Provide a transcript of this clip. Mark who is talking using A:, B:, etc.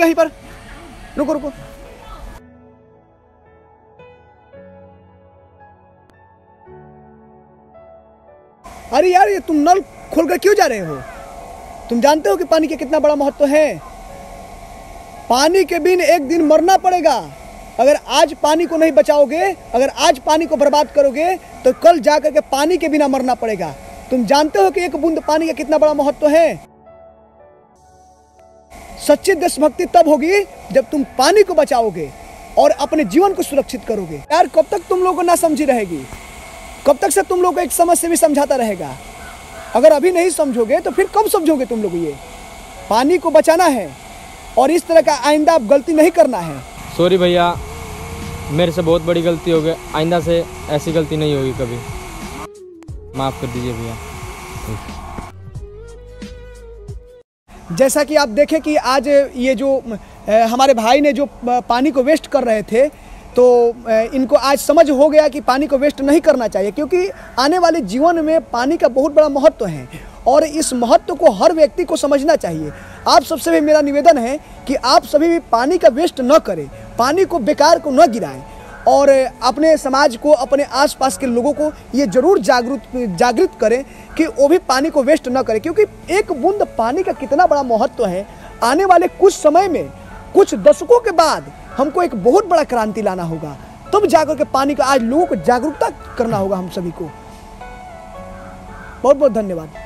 A: यहीं पर, रुको रुको। अरे यार, ये तुम नल खोलकर क्यों जा रहे हो? तुम जानते हो कि पानी का कितना बड़ा महत्व है? पानी के बिन एक दिन मरना पड़ेगा। अगर आज पानी को नहीं बचाओगे, अगर आज पानी को बर्बाद करोगे, तो कल जाकर के पानी के बिना मरना पड़ेगा। तुम जानते हो कि एक बूंद पानी का कितना बड़ा महत्व है? सच्ची देशभक्ति तब होगी जब तुम पानी को बचाओगे और अपने जीवन को सुरक्षित करोगे। यार, कब तक तुम लोगों को ना समझी रहेगी? कब तक से तुम लोग को एक समझ से भी समझाता रहेगा? अगर अभी नहीं समझोगे तो फिर कब समझोगे तुम लोग? ये पानी को बचाना है और इस तरह का आइंदा आप गलती नहीं करना है।
B: सॉरी भैया, मेरे से बहुत बड़ी गलती हो गई, आइंदा से ऐसी गलती नहीं होगी कभी, माफ़ कर दीजिए भैया।
A: जैसा कि आप देखें कि आज ये जो हमारे भाई ने जो पानी को वेस्ट कर रहे थे, तो इनको आज समझ हो गया कि पानी को वेस्ट नहीं करना चाहिए, क्योंकि आने वाले जीवन में पानी का बहुत बड़ा महत्व है और इस महत्व को हर व्यक्ति को समझना चाहिए। आप सबसे भी मेरा निवेदन है कि आप सभी भी पानी का वेस्ट न करें, पानी को बेकार को न गिराएं और अपने समाज को, अपने आसपास के लोगों को ये जरूर जागृत करें कि वो भी पानी को वेस्ट न करें, क्योंकि एक बूंद पानी का कितना बड़ा महत्व है। आने वाले कुछ समय में, कुछ दशकों के बाद हमको एक बहुत बड़ा क्रांति लाना होगा, तब जाकर के पानी का आज लोगों को जागरूकता करना होगा हम सभी को। बहुत बहुत धन्यवाद।